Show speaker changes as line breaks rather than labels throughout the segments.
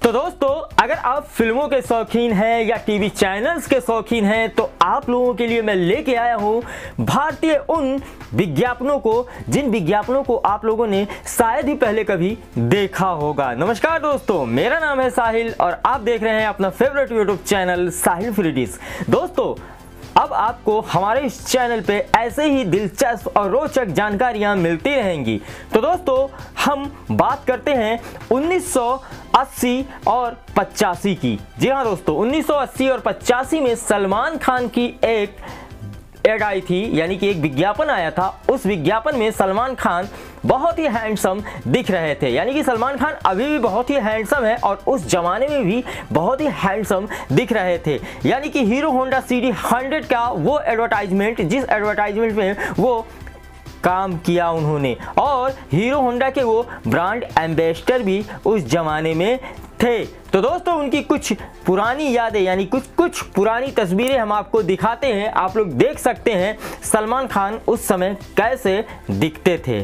तो दोस्तों, अगर आप फिल्मों के शौकीन हैं या टीवी चैनल्स के शौकीन हैं तो आप लोगों के लिए मैं लेके आया हूं भारतीय उन विज्ञापनों को जिन विज्ञापनों को आप लोगों ने शायद ही पहले कभी देखा होगा। नमस्कार दोस्तों, मेरा नाम है साहिल और आप देख रहे हैं अपना favourite YouTube channel Sahil free dish. दोस्तों, अब आपको हमारे इस चैनल पे ऐसे ही दिलचस्प और रोचक जानकारियां मिलती रहेंगी। तो दोस्तों, हम बात करते हैं 1980 और 85 की। जी हाँ दोस्तों, 1980 और 85 में सलमान खान की एक एड आई थी, यानी कि एक विज्ञापन आया था। उस विज्ञापन में सलमान खान बहुत ही हैंडसम दिख रहे थे, यानी कि सलमान खान अभी भी बहुत ही हैंडसम है और उस जमाने में भी बहुत ही हैंडसम दिख रहे थे। यानी कि हीरो होंडा CD100 का वो एडवर्टाइजमेंट, जिस एडवर्टाइजमेंट में वो काम किया उन्होंने, और हीरो होंडा के वो ब्रांड एम्बेसडर भी उस जमाने में थे। तो दोस्तों, उनकी कुछ पुरानी यादें, यानी कुछ पुरानी तस्वीरें हम आपको दिखाते हैं। आप लोग देख सकते हैं सलमान खान उस समय कैसे दिखते थे।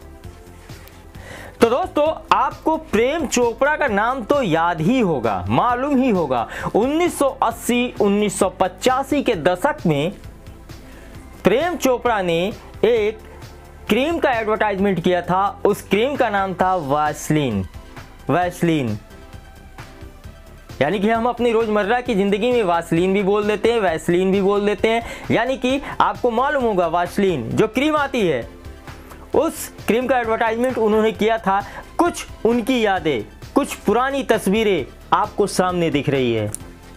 तो दोस्तों, आपको प्रेम चोपड़ा का नाम तो याद ही होगा, मालूम ही होगा। 1980-1985 के दशक में प्रेम चोपड़ा ने एक क्रीम का एडवर्टाइजमेंट किया था। उस क्रीम का नाम था वैसलीन। यानी कि हम अपनी रोजमर्रा की जिंदगी में वासलीन भी बोल देते हैं, वैसलीन भी बोल देते हैं। यानी कि आपको मालूम होगा वासलीन जो क्रीम आती है, उस क्रीम का एडवर्टाइजमेंट उन्होंने किया था। कुछ उनकी यादें, कुछ पुरानी तस्वीरें आपको सामने दिख रही है।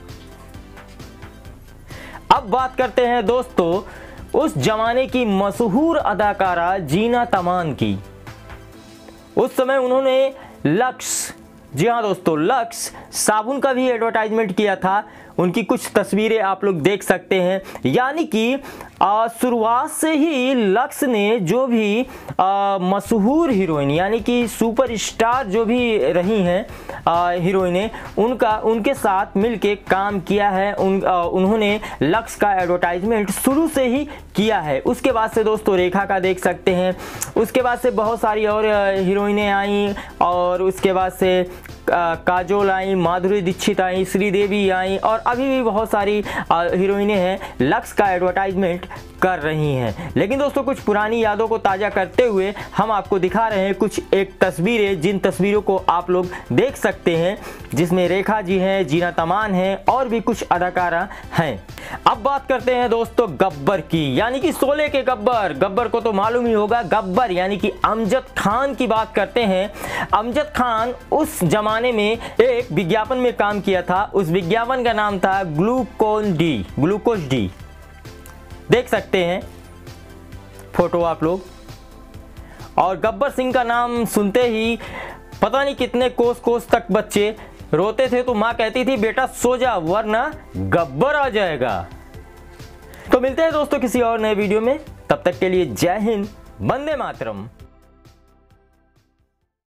अब बात करते हैं दोस्तों उस जमाने की मशहूर अदाकारा जीना तमान की। उस समय उन्होंने लक्स, जी हाँ दोस्तों, लक्स साबुन का भी एडवर्टाइजमेंट किया था। उनकी कुछ तस्वीरें आप लोग देख सकते हैं। यानी कि शुरुआत से ही लक्स ने जो भी मशहूर हीरोइन, यानी कि सुपरस्टार जो भी रही हैं हीरोइनें, उनके साथ मिलके काम किया है। उन्होंने लक्स का एडवर्टाइजमेंट शुरू से ही किया है। उसके बाद से दोस्तों रेखा का देख सकते हैं। उसके बाद से बहुत सारी और हीरोइनें आई, और उसके बाद से काजोल आई, माधुरी दीक्षित आई, श्रीदेवी आई, और अभी भी बहुत सारी हीरोइनें हैं लक्स का एडवर्टाइजमेंट कर रही हैं। लेकिन दोस्तों, कुछ पुरानी यादों को ताज़ा करते हुए हम आपको दिखा रहे हैं कुछ एक तस्वीरें, जिन तस्वीरों को आप लोग देख सकते हैं, जिसमें रेखा जी हैं, जीना तमान हैं और भी कुछ अदाकारा हैं। अब बात करते हैं दोस्तों गब्बर की, यानी कि शोले के गब्बर को तो मालूम ही होगा। गब्बर यानी कि अमजद खान की बात करते हैं। अमजद खान उस जमाने में एक विज्ञापन में काम किया था। उस विज्ञापन का नाम था ग्लूकोज डी। देख सकते हैं फोटो आप लोग। और गब्बर सिंह का नाम सुनते ही पता नहीं कितने कोस तक बच्चे रोते थे, तो माँ कहती थी बेटा सो जा वरना गब्बर आ जाएगा। तो मिलते हैं दोस्तों किसी और नए वीडियो में, तब तक के लिए जय हिंद, वंदे मातरम।